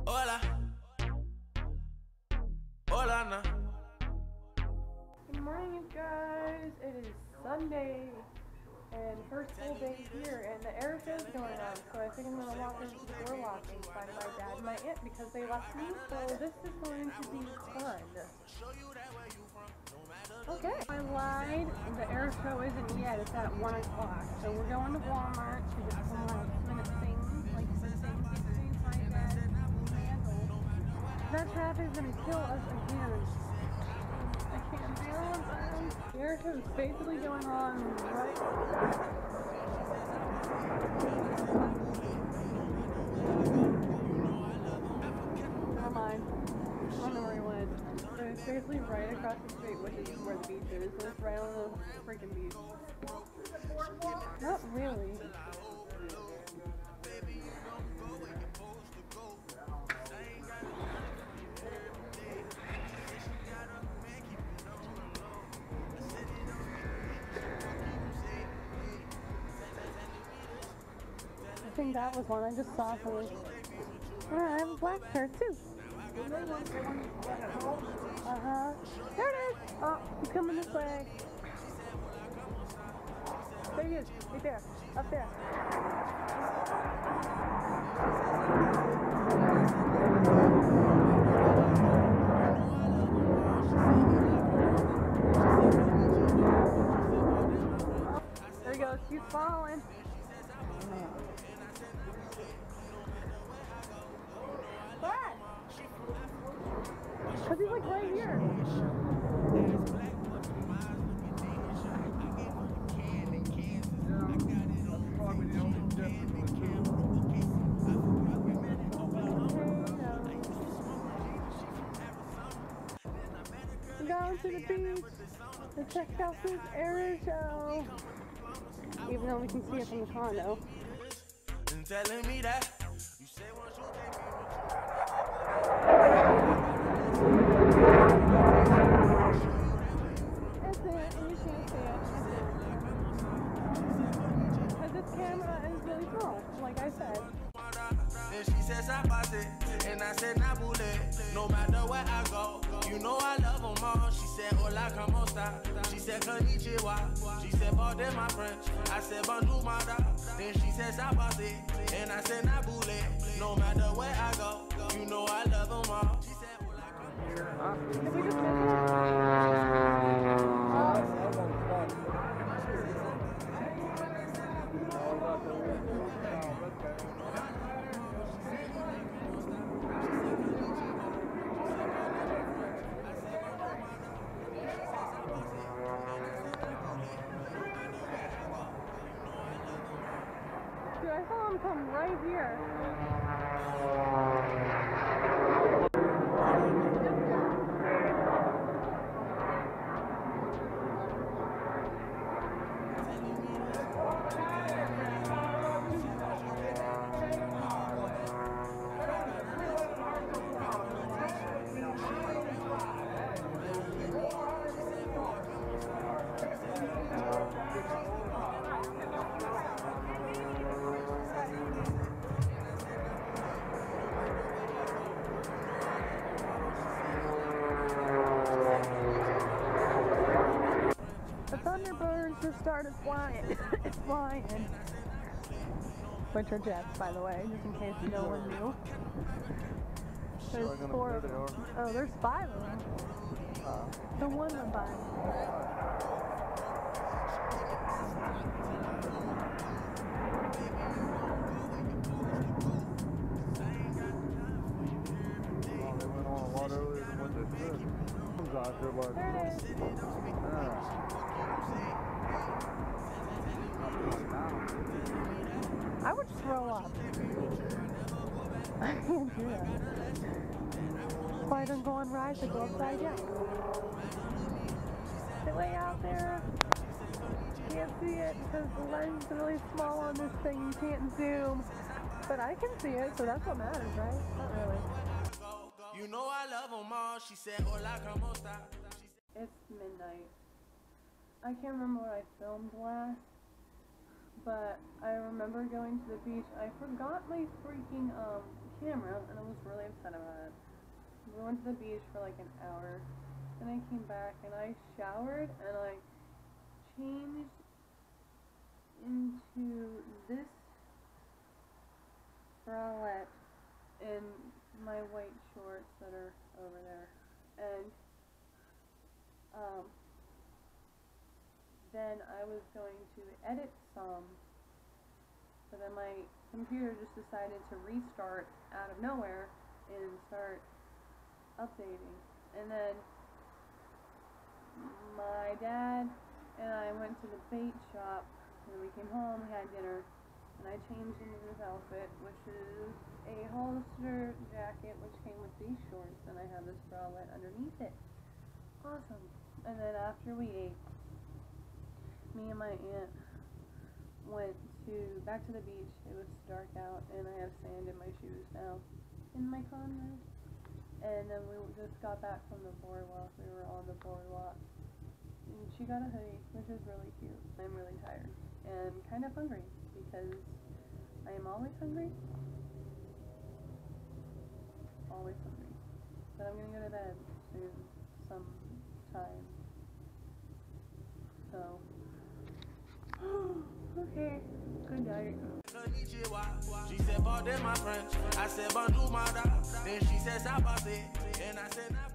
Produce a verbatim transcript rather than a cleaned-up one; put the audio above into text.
Hola. Hola, na. Good morning, you guys. It is Sunday and first full day here, and the air show's going on. So I think I'm gonna walk over to the door lock and find my dad and my aunt because they left me. So this is going to be fun. Okay, I lied. The air show isn't yet. It's at one o'clock. So we're going to Walmart to get some last minute things, like some things to save my dad's candle. That traffic's gonna kill us again. I can't deal with them. The air show is basically going on right. Never mind. I don't know where he went. But it's basically right across the street, which is where the beach is. So it's right on the freaking beach. Not really. I think that was one. I just saw something. Alright, I have a black shirt too. Uh-huh. There it is! Oh, he's coming this way. There he is. Right there. Up there. There he goes. He's falling. What? Because he's like right here. Going to the beach to check out this air show. Even though we can see it from the condo. Telling me that you say once you take me That's it, and you can't see it. Because this camera is really small, like I said. Then she says I bought it, and I said nah bullet. No matter where I go, you know I love them all. She said hola como esta. She said konnichiwa. She said pardon my French. I said bonjour madame. Then she says I bought it, and I said nah bullet. No matter where I go, you know I love them all. She said hola como esta. Did we just miss it? Dude, I saw him come right here. The Thunderbirds just started flying. It's flying. Which are jets, by the way, just in case no one knew. There's four of them. Oh, there's five of them. The one went by. There it is. I would throw up. I can't do that. That's why I don't go on rides that go upside down. They're way out there. Can't see it because the lens is really small on this thing. You can't zoom. But I can see it, so that's what matters, right? Not really. you know I love them all. She said hola como esta. It's midnight. I can't remember what I filmed last. But I remember going to the beach. I forgot my freaking um camera, and I was really upset about it. We went to the beach for like an hour. Then I came back and I showered and I changed into this bralette and my white shorts that are over there. And um, then I was going to edit some, but then my computer just decided to restart out of nowhere and start updating. And then my dad and I went to the bait shop, and we came home, we had dinner, and I changed into this outfit, which is a holster jacket, which came with these shorts, and I have this bralette underneath it. Awesome. And then after we ate, me and my aunt went to back to the beach. It was dark out, and I have sand in my shoes now, in my Converse. And then we just got back from the boardwalk. We were on the boardwalk. And she got a hoodie, which is really cute. I'm really tired and kind of hungry because I am always hungry. Always hungry. But I'm gonna go to bed soon, sometime. So, okay, good night. She said, "Bought them my friends." I said, "Bonjour, my dog." Then she said, "Sabase," and I said,